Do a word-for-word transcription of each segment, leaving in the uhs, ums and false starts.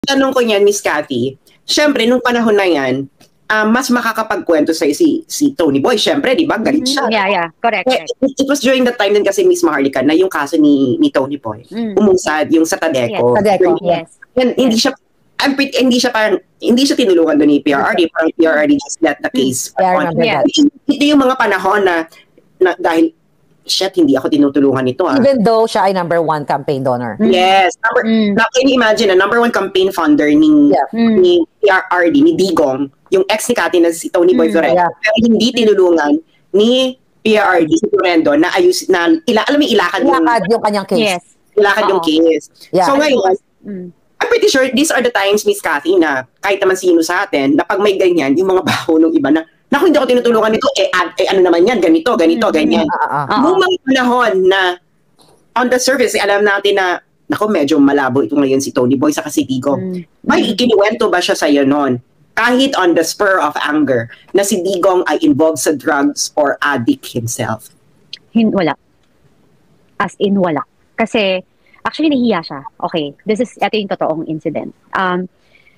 tanong ko niyan, Miss Cathy, syempre, nung panahon na yan, uh, mas makakapagkwento sa'yo si, si Tony Boy. Syempre, di ba? Galit siya. Yeah, yeah. Correct. Eh, it, it was during that time din kasi, Miss Maharlika, na yung kaso ni, ni Tony Boy, mm. umusad, yung sa Tadeco. Yes. Tadeco, yes. And, hindi yes. siya, I'm pretty, hindi siya parang, hindi siya tinulungan doon ni P R R D, parang P R R D just let the case. Mm. Yeah, yeah. Ito yung mga panahon na, na dahil, shit, hindi ako tinutulungan nito. Ah. Even though siya ay number one campaign donor. Yes. Number, mm. Now, can you imagine, na number one campaign funder ni, yeah. ni P R R D, ni Digong, yung ex ni Cathy na si Tony Boy Florendo, mm. yeah. pero hindi tinulungan ni P R R D, si Florendo, na ayus, na, ila, alam mo, ilakad, ilakad yung, yung kanyang case. Yes. Ilakad Uh-oh. yung case. Yeah. So ngayon, mm. I'm pretty sure these are the times, Miss Cathy, na kahit naman sino sa atin, na pag may ganyan, yung mga baho ng iba na, naku, hindi ako tinutulungan nito, eh, eh ano naman yan, ganito, ganito, mm-hmm. ganyan. Uh-huh. Nung mga panahon na, on the surface, eh, alam natin na, naku, medyo malabo ito ngayon si Tony Boy sa si Digong. Mm-hmm. May ikinuwento ba siya sa'yo noon? Kahit on the spur of anger, na si Digong ay involved sa drugs or addict himself? Hin- wala. As in, wala. Kasi, actually, nahiya siya. Okay, this is, ito yung totoong incident. Um,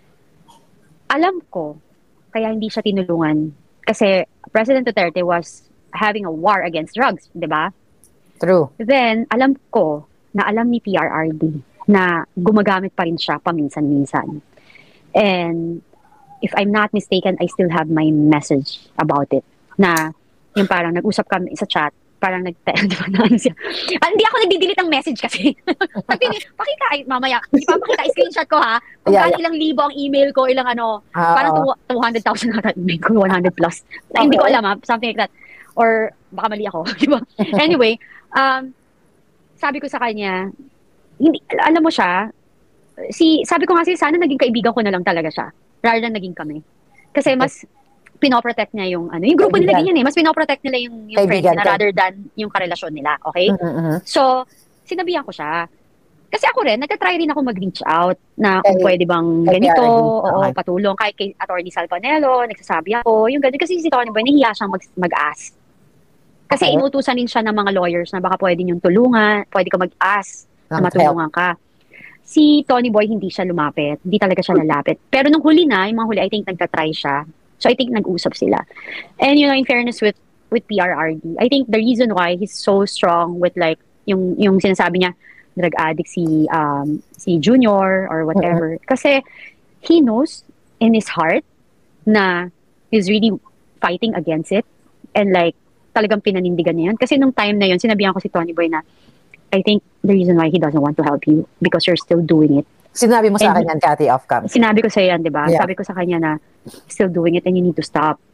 alam ko, kaya hindi siya tinulungan. Kasi President Duterte was having a war against drugs, di ba? True. Then, alam ko na alam ni P R R D na gumagamit pa rin siya paminsan-minsan. And if I'm not mistaken, I still have my message about it. Na yung parang nag-usap kami sa chat, parang nag di ba na ano siya. Ah, hindi ako nagdi-delete ng message kasi. Pakita, ay, mamaya, ipapakita, screenshot ko ha. Kung yeah, yeah. ilang libo ang email ko, ilang ano, uh, parang two hundred thousand na email ko, one hundred plus. Okay. Hindi ko alam ha, something like that. Or baka mali ako, di ba? Anyway, um, sabi ko sa kanya, hindi, alam mo siya, si, sabi ko nga siya, sana naging kaibigan ko na lang talaga siya, rather than naging kami. Kasi mas, pinoprotect niya yung ano, yung grupo nila ganyan eh, mas pinoprotect nila yung, yung friends nila rather than yung karelasyon nila, okay? Mm-hmm. So, sinabihan ko siya. Kasi ako rin, nagtatry rin ako mag-reach out na kung pwede bang ganito, oo, patulong. Kahit kay Atty. Sal Panelo, nagsasabi ako, yung ganito. Kasi si Tony Boy, nahiya siyang mag- mag-ask. Kasi okay. inutusan din siya ng mga lawyers na baka pwede niyong tulungan, pwede ka mag-ask na matulungan ka. Si Tony Boy, hindi siya lumapit. Hindi talaga siya lalapit. Pero nung huli na, yung mga huli, I think nagtatry siya. So I think nag-usap sila. And you know, in fairness with with P R R D, I think the reason why he's so strong with like yung yung sinasabi niya drug addict si um si Junior or whatever, mm-hmm. kasi he knows in his heart na he's really fighting against it and like talagang pinanindigan niya yun. Kasi nung time na yun, sinabihan ko si Tony Boy na I think the reason why he doesn't want to help you because you're still doing it. Sinabi mo sa akin yan, Cathy, off cam. Sinabi ko sa yan, di ba? Yeah. Sabi ko sa kanya na still doing it and you need to stop.